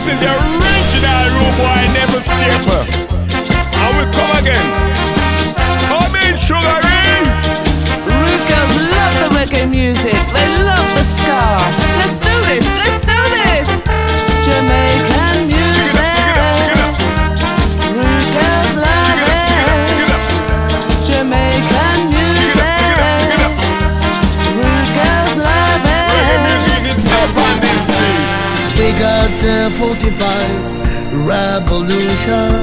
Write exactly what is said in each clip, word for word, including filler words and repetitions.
This is the original Rude Boy Neville staple. And we come again. Come in, Sugary. Rude girls love the reggae music. They love the ska. Let's do this, let's do this. Jamaican music. Rude girls love it. Jamaican music. Rude girls love it. Reggae music is top on this beat. We got the forty-five revolution.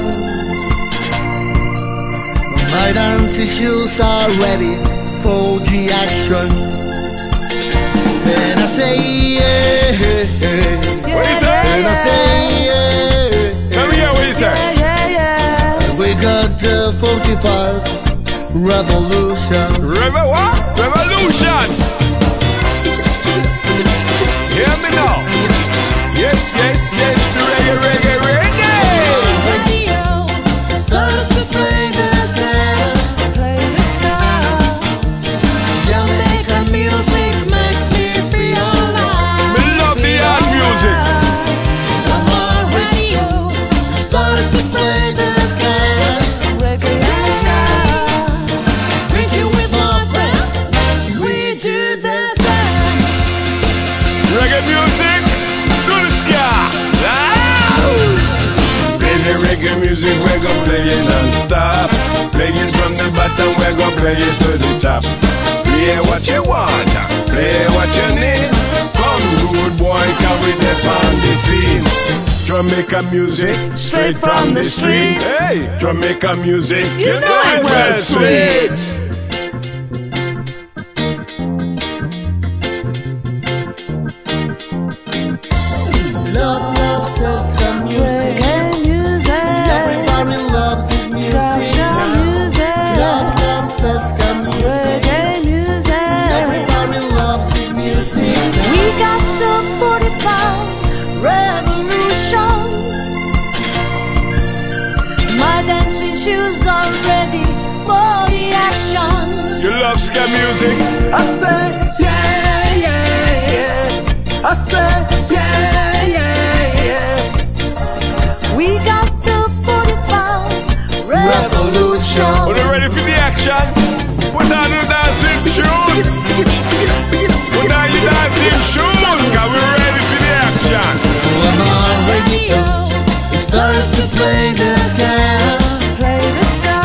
My dancing shoes are ready for the action. And I say yeah, What you say? and I say yeah. Let me hear what you say. Yeah, yeah. We got the forty-five revolution. Revo what? Revolution. Hear me now. Yes, yes, yes. Reggae, reggae, reggae. Radio starts to play the ska. Play the ska. Jamaican music makes me feel alive. Me love the hard music. Come on, radio starts to play the ska. Reggae and ska. Drinking with my friend, we do the same. Reggae music. Do the ska. Play the reggae music. We're gonna play it non-stop. Play it from the bottom. We're gonna play it to the top. Play what you want. Play what you need. Come, rude boy, carry that on the scene. Jamaica music, straight from the streets. Hey, Jamaica music, You know it was sweet. Love, love, ska music. Reggae music. Everybody loves this music. Ska, ska music. Love, love, ska music. Reggae music. Everybody loves this music. We got the forty-five revolutions. My dancing shoes are ready for the action. You love ska music? I say yeah, yeah, yeah. I say yeah, yeah, yeah. We got the forty-five Revolution. Are you ready for the action? Put on your dancing shoes. Put on your dancing shoes. Cause we're ready for the action. When on radio it starts to play the ska. Play the ska.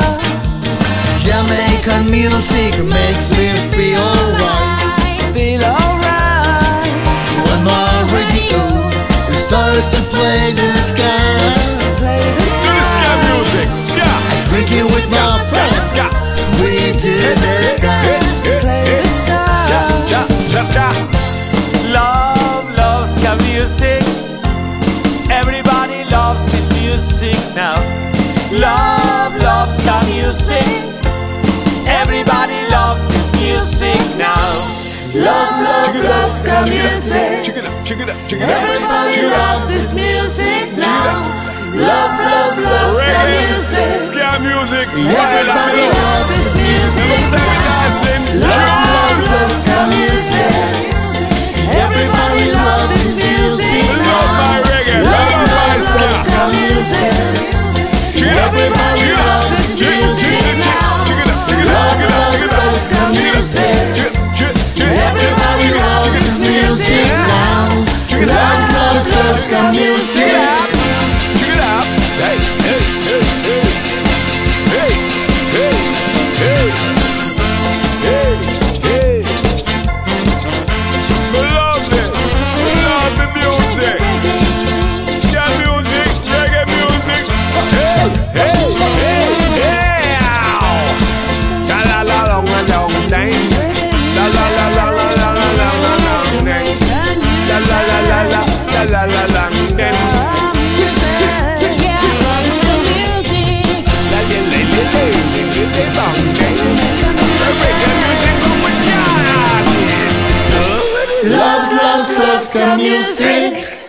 Jamaican music makes me feel alright. Feel alright. When on radio it starts to play the ska. Play the Do ska. the ska music. Ska. Drinking with my friends, Ska. we do the ska. Play the ska. Ska. Ska. Ska. Love, love ska music. Everybody loves this music now. Love, love ska music. Everybody loves this music now. Love, love, love ska music. Check it up. Check it up. Check it up. Everybody Check it up. loves this music now. Love, love, love ska Reggae. music. Ska music. Everybody loves this music now. Love, love, love ska music. Everybody loves this music Love now. my reggae. Love, Love my love, love ska. ska music. Check it up. Everybody Check it up. loves this Check it up. music now. Check it up. Check it up. Love, Check it up. love, Check it up. love ska music. Check it up. Check it up. Check it up. Everybody Check it up. loves this music now. Check it up. Love, love, love ska music. Check it out. Hey, hey, hey, hey. Hey, hey, hey. Hey, hey. We love it. We love the music. Ska music, reggae music. Hey, hey, hey, hey. La la la long long thing. La la la la la la la la la long thing. La la la la la la la la long thing. Love, love, ska music.